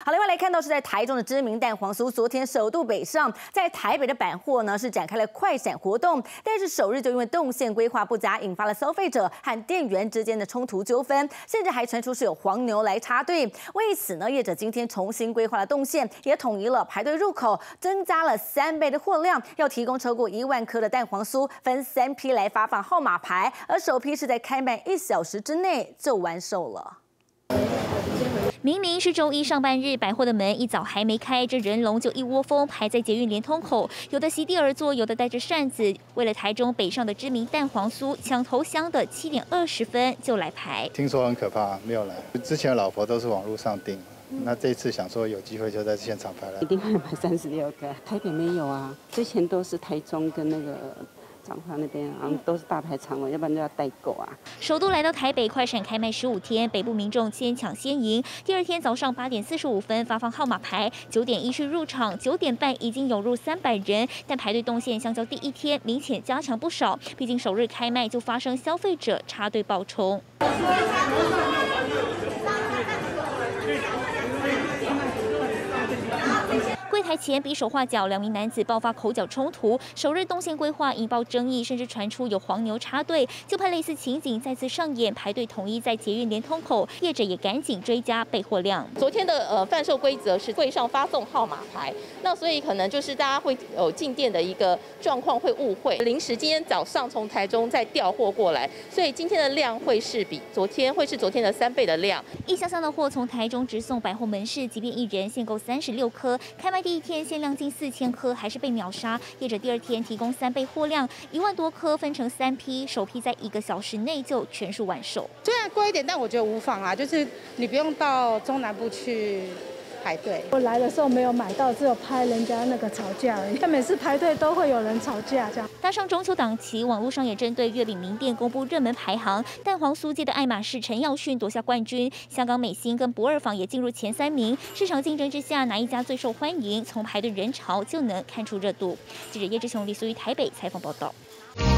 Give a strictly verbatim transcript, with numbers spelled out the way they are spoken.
好，另外来看到是在台中的知名蛋黄酥，昨天首度北上，在台北的百货呢是展开了快闪活动，但是首日就因为动线规划不佳，引发了消费者和店员之间的冲突纠纷，甚至还传出是有黄牛来插队。为此呢，业者今天重新规划了动线，也统一了排队入口，增加了三倍的货量，要提供超过一万颗的蛋黄酥，分三批来发放号码牌，而首批是在开卖一小时之内就完售了。 明明是周一上班日，百货的门一早还没开，这人龙就一窝蜂排在捷运连通口，有的席地而坐，有的带着扇子。为了台中北上的知名蛋黄酥，抢头香的七点二十分就来排。 听说很可怕，没有来。之前老婆都是网络上订，那这一次想说有机会就在现场排了。 一定会买三十六个，台北没有啊，之前都是台中跟那个。 彰化那边好像都是大排长龙，要不然就要代购啊。 首都来到台北，快闪开卖十五天，北部民众先抢先赢。第二天早上八点四十五分发放号码牌，九点一序入场，九点半已经涌入三百人，但排队动线相较第一天明显加强不少。毕竟首日开卖就发生消费者插队爆冲。 柜台前比手画脚，两名男子爆发口角冲突。首日动线规划引爆争议，甚至传出有黄牛插队。就怕类似情景再次上演，排队统一在捷运连通口，业者也赶紧追加备货量。 昨天的呃贩售规则是柜上发送号码牌，那所以可能就是大家会有进店的一个状况会误会。临时今天早上从台中再调货过来，所以今天的量会是比昨天会是昨天的三倍的量。 一箱箱的货从台中直送百货门市，即便一人限购三十六颗，开卖第一天限量近四千颗，还是被秒杀。业者第二天提供三倍货量，一万多颗分成三批，首批在一个小时内就全数完售。 虽然贵一点，但我觉得无妨啊，就是你不用到中南部去排队。 我来的时候没有买到，只有拍人家那个吵架而已。但每次排队都会有人吵架这样。 搭上中秋档期，网络上也针对月饼名店公布热门排行，蛋黄酥界的爱马仕陈耀迅夺下冠军，香港美心跟不二坊也进入前三名。市场竞争之下，哪一家最受欢迎？从排队人潮就能看出热度。记者叶志雄、李素于台北采访报道。